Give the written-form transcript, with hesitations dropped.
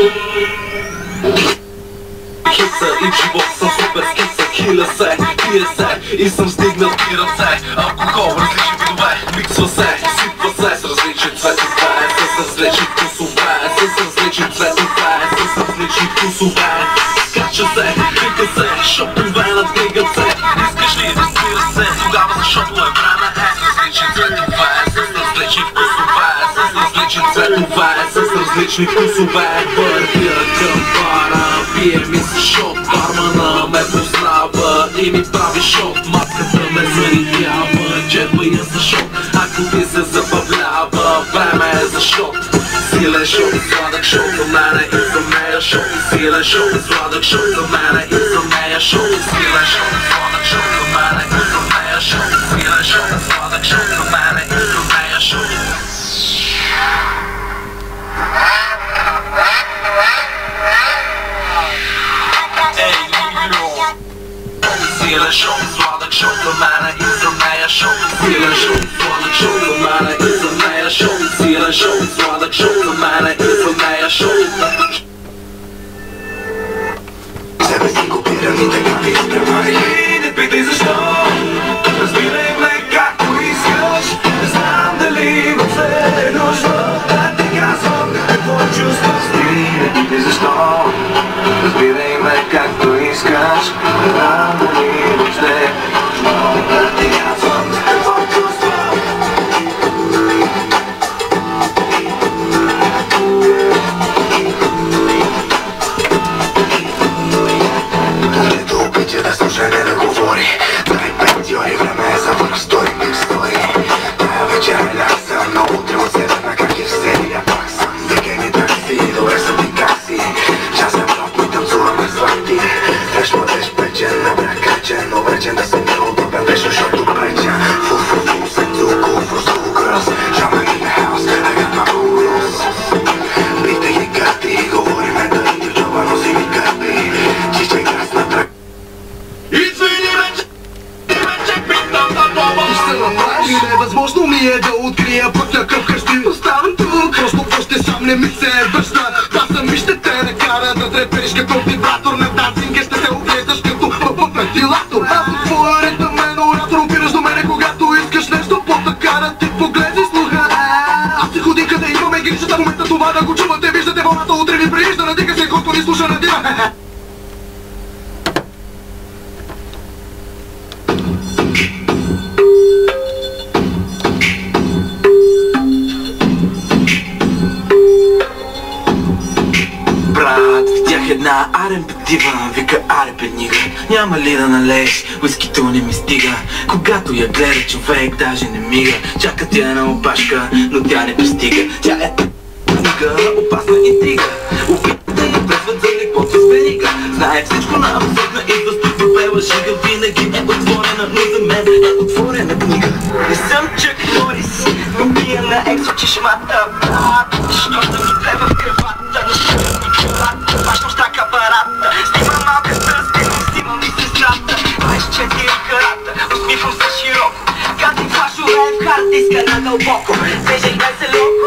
Хица и в живота съм супер скица. Хиля се, пие се и съм стигнал и ръце. Алкохол, различни видове, миксва се, сипва се с различни цветове, с различни вкусове, с различни цветове, с различни вкусове. Скача се, пика се, шопове надигат се. Искаш ли, разбира се, тогава защото е време. С различни цветове, с различни вкусове, с различни цветове, с различни вкусове. Вървя към бара, пие ми се шот, бармана ме познава и ми прави шот. Маската ме заритява, джеба я за шот. Ако ти се забавлява, време е за шот. Силен шот и сладък шот за мене и за нея шот. Силен шот и сладък шот за мене и за нея шот. Силен шот и сладък шот за мене и за нея шот. Силен шот и сладък шот за мене и за нея шот. Силен шот и сладък шот за мене и за нея шот. Силен шот и сладък шот за мене и за нея шот. Силен шот и сладък шот за мене и за нея шот. Себе си копирам и така ти изпревари. Не питай защо, разбирай ме както искаш. Не знам дали имам се нужда да ти казвам какво чувстваш ти. Не питай защо, разбирай ме както искаш. Не знам дали имам се нужда да ти казвам какво чувствам. Полето обича да слуша, не да говори. Дай пенсиони, време е за върстори биг стори. Тая вечер ляг съм, но утре от 7 как е в серия пак съм. Викени такси, добре съм ти как си. Частен блок ми танцуваме с вахти. Фреш младеж печен, на брак качен, обречен да съм неудобен, вечно защото пречен. Фу, сенцу, куфу, скукърс. Shaman in the house, I got my rules. Питай ги карти, говориме да иди в джоба, носи ми карти. Чичай газ на трак. Извини вече питам на това. Ще се направиш и невъзможно ми е да открия пък на към къщи. Оставам тук, просто още сам не ми се връща. Паса ми ще те накара да трепеш като вибратор на дансинг. Ще се оглеждаш като вентилатор. Аз съм твоя ритъмен оратор, опираш до мене когато искаш нещо по-така да ти погледни слуха. Аз си ходи къде имаме грижата, момента това да го чувате. Виждате вълната, утре ви приижда, надига се, който ни слуша надига. Брат, видях една R&B дива, вика R&B нига. Няма ли да налееш, уискито не ми стига. Когато я гледа човек, даже не мига. Чака тя на опашка, но тя не пристига. Тя е книга, опасна интрига. Опита да я презват за леглото с верига. Знае всичко на абсурдна идва, добела шига. Винаги е отворена, но за мен е отворена книга. Не съм Чак Норис, но пия на екс чешмата. Защото ми трябва в кръвата. Баш нощак апарата. Снимам малка стъзка, снимам и сестрата. 24 карата, усмихвам се широко. Катим флашове в хард диска надълбоко. Свежа и веселоко.